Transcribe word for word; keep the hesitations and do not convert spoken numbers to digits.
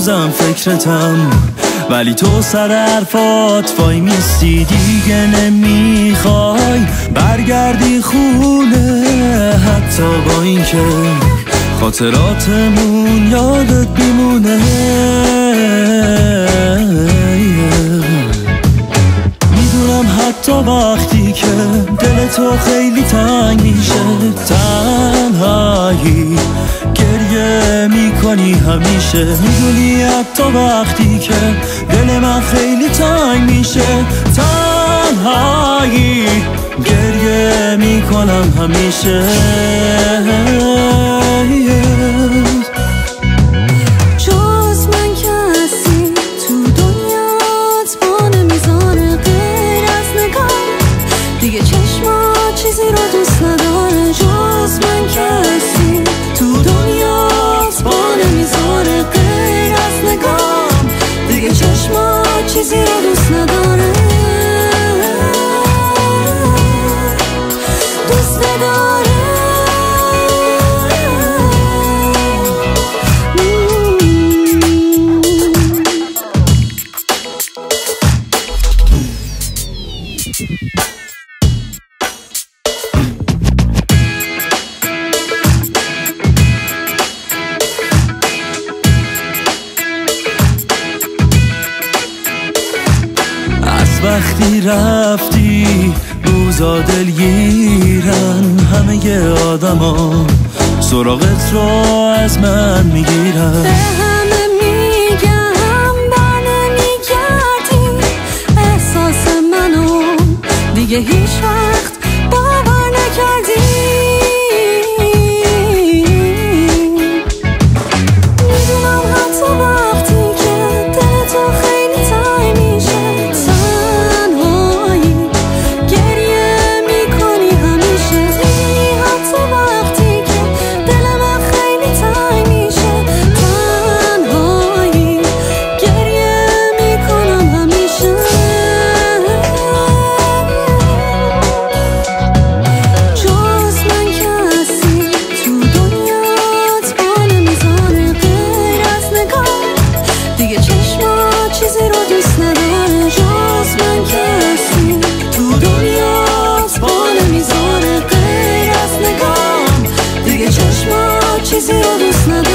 روزم فکرتم، ولی تو سر حرفات وای میستی، دیگه نمیخوای برگردی خونه، حتی با اینکه خاطراتمون یادت بیمونه. میدونم حتی وقتی که دل تو خیلی تنگ میشه، تنهایی گریه میکنی همیشه. میدونی حتی وقتی که دل من خیلی تنگ میشه، تنهایی گریه میکنم همیشه. جز من کسی تو دنیات با نمیذاره غیر از نگاه، دیگه چشمات چیزی رو دوست نداره. جز من کسی تو دنیات با نمیذاره غیر از نگاه، دیگه چشمات چیزی رو دوست نداره. دوست نداره. وقتی رفتی روزا دلگیرن، همه آدما سراغت رو از من میگیرن. به همه میگم بر نمیگردی، احساس منو دیگه هیچ وقت باور نکردی. میدونم حتی وقتی که دل تو خیلی تنگ میشه، دیگه چشمات چیزی رو دوست نداره. جز من کسی تو دنیات با نمیذاره غیر از نگاه، دیگه چشمات چیزی رو دوست نداره.